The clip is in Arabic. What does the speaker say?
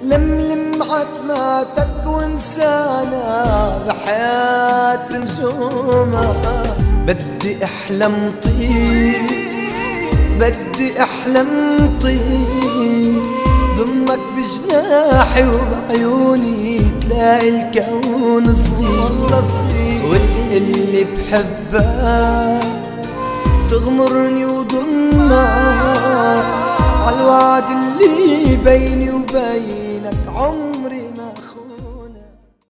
لملم عتماتك وانسانا بحياة نجومة. بدي احلم طير، بدي احلم طير، ضمك بجناحي وبعيوني تلاقي الكون صغير، وتقلي بحبك تغمرني وضمك عالوعد اللي بيني وبينك عمر